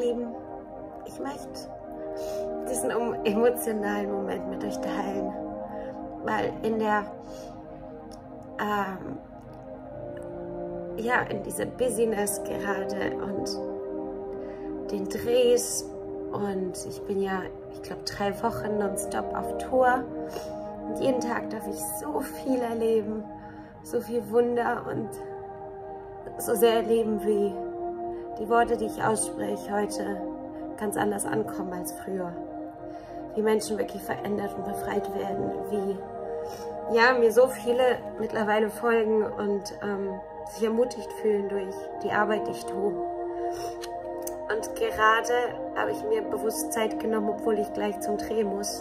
Lieben, ich möchte diesen emotionalen Moment mit euch teilen, weil in dieser Busyness gerade und den Drehs, und ich bin ja, ich glaube, 3 Wochen nonstop auf Tour und jeden Tag darf ich so viel erleben, so viel Wunder und so sehr erleben, wie die Worte, die ich ausspreche, heute ganz anders ankommen als früher. Wie Menschen wirklich verändert und befreit werden, wie mir so viele mittlerweile folgen und sich ermutigt fühlen durch die Arbeit, die ich tue. Und gerade habe ich mir bewusst Zeit genommen, obwohl ich gleich zum Dreh muss,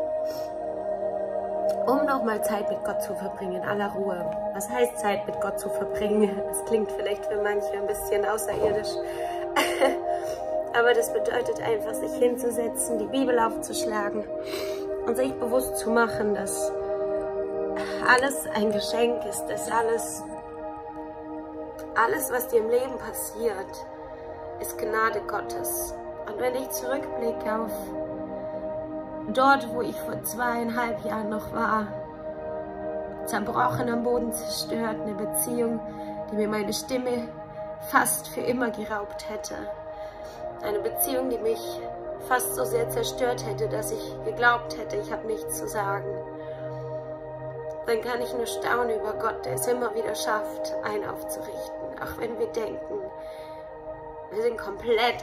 um nochmal Zeit mit Gott zu verbringen, in aller Ruhe. Was heißt Zeit mit Gott zu verbringen? Das klingt vielleicht für manche ein bisschen außerirdisch. Aber das bedeutet einfach, sich hinzusetzen, die Bibel aufzuschlagen und sich bewusst zu machen, dass alles ein Geschenk ist, dass alles, was dir im Leben passiert, ist Gnade Gottes. Und wenn ich zurückblicke auf dort, wo ich vor 2,5 Jahren noch war, zerbrochen, am Boden zerstört, eine Beziehung, die mir meine Stimme fast für immer geraubt hätte. Eine Beziehung, die mich fast so sehr zerstört hätte, dass ich geglaubt hätte, ich habe nichts zu sagen. Dann kann ich nur staunen über Gott, der es immer wieder schafft, einen aufzurichten. Auch wenn wir denken, wir sind komplett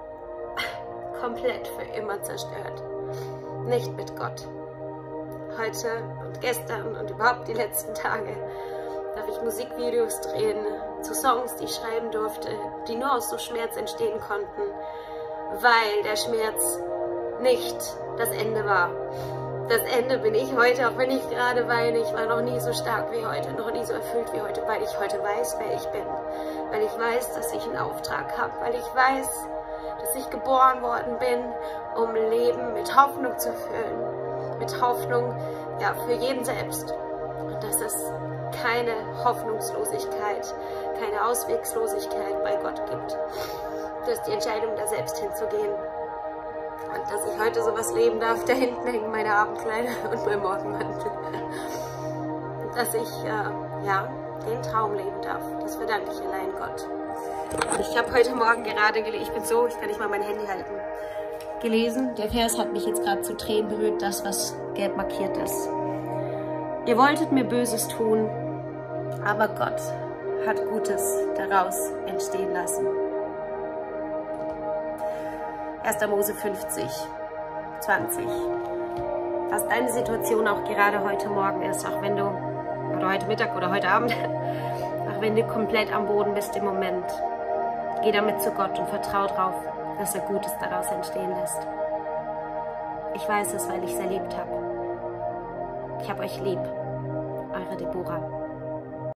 für immer zerstört. Nicht mit Gott. Heute und gestern und überhaupt die letzten Tage darf ich Musikvideos drehen zu Songs, die ich schreiben durfte, die nur aus so Schmerz entstehen konnten, weil der Schmerz nicht das Ende war. Das Ende bin ich heute, auch wenn ich gerade weine. Ich war noch nie so stark wie heute, noch nie so erfüllt wie heute, weil ich heute weiß, wer ich bin. Weil ich weiß, dass ich einen Auftrag habe, weil ich weiß, dass ich geboren worden bin, um Leben mit Hoffnung zu füllen. Mit Hoffnung, für jeden selbst. Und dass es keine Hoffnungslosigkeit, keine Auswegslosigkeit bei Gott gibt. Das ist die Entscheidung, da selbst hinzugehen. Und dass ich heute sowas leben darf, da hinten hängen meine Abendkleider und mein Morgenmantel. Dass ich, den Traum leben darf. Das verdanke ich allein Gott. Ich habe heute Morgen gerade gelesen, ich kann nicht mal mein Handy halten, gelesen. Der Vers hat mich jetzt gerade zu Tränen berührt, das, was gelb markiert ist. Ihr wolltet mir Böses tun, aber Gott hat Gutes daraus entstehen lassen. 1. Mose 50, 20. Was deine Situation auch gerade heute Morgen ist, auch wenn du, oder heute Mittag oder heute Abend, auch wenn du komplett am Boden bist im Moment, geh damit zu Gott und vertrau drauf, dass er Gutes daraus entstehen lässt. Ich weiß es, weil ich es erlebt habe. Ich habe euch lieb. Eure Deborah.